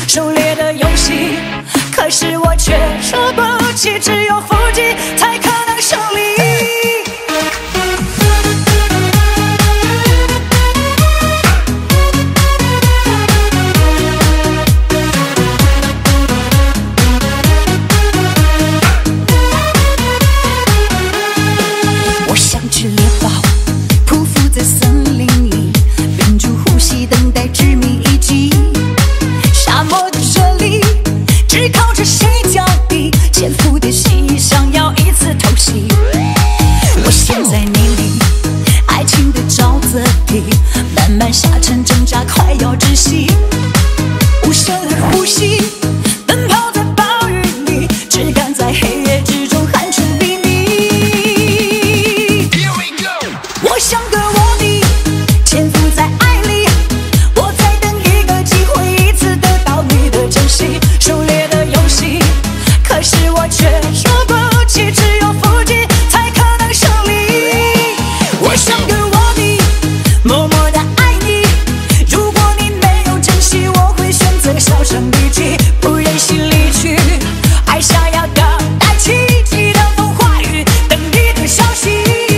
狩猎的游戏，可是我却输不起，只有腹肌才可能胜利。我像只猎豹，匍匐在森林里，屏住呼吸，等待致命一击。沙漠的这里，只靠着谁脚底，潜伏的蜥蜴想要一次偷袭。我陷在泥里，爱情的沼泽地，慢慢下沉挣扎，快要窒息。无声而呼吸，奔跑在暴雨里，只敢在黑夜之中喊出秘密。我像个卧底，潜伏在爱里，我在等一个机会，一次得到你的珍惜。狩猎的游戏，可是我却输不起，只有腹肌才可能胜利。我像个卧底，默默地爱你，如果你没有珍惜，我会选择销声匿迹，不忍心离去。爱想要等待奇迹的风化雨，等你的消息。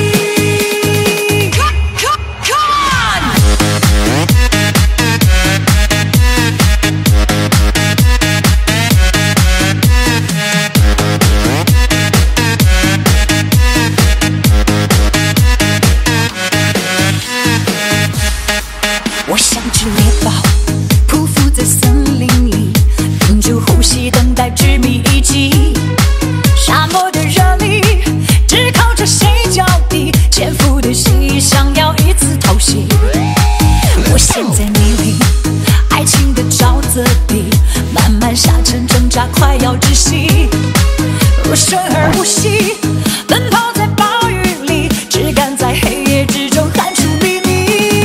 我像只猎豹，匍匐在森林里，屏住呼吸，等待致命一击。沙漠的热力，只靠着谁脚底，潜伏的蜥蜴想要一次偷袭。我陷在泥里，爱情的沼泽地，慢慢下沉挣扎，快要窒息。无声而无息，奔跑在暴雨里，只敢在黑夜之中喊出秘密。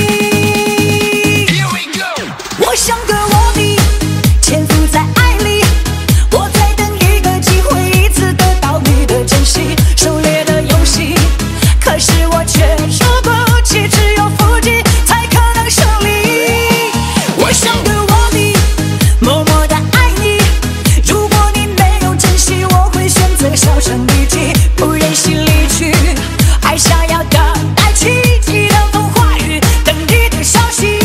我像个卧底，潜伏在爱里，我在等一个机会，一次得到你的珍惜。狩猎的游戏，可是我却输不起，只有腹肌才可能胜利。我像个卧底，默默地爱你，如果你没有珍惜，我会选择销声匿迹，不忍心离去。爱想要等待奇迹的风化雨，等你的消息。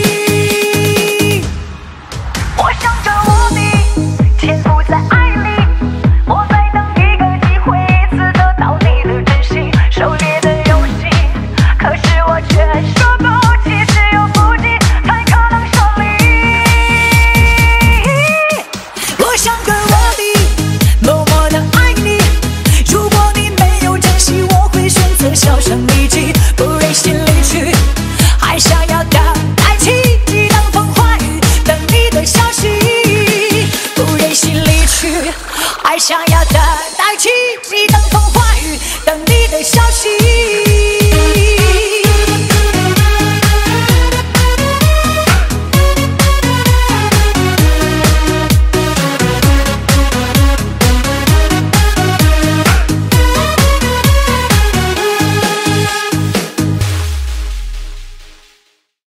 我像个卧底，潜伏在爱里，我在等一个机会，一次得到你的珍惜。狩猎的游戏，可是我却输不起，只有腹肌才可能胜利。我像个卧底，默默地爱你，如果你没有珍惜，我会选择销声匿迹，不忍心离去。还想要等待奇迹，等风化雨，等你的消息，不忍心离去。还想要等待奇迹，等风化雨，等你的消息。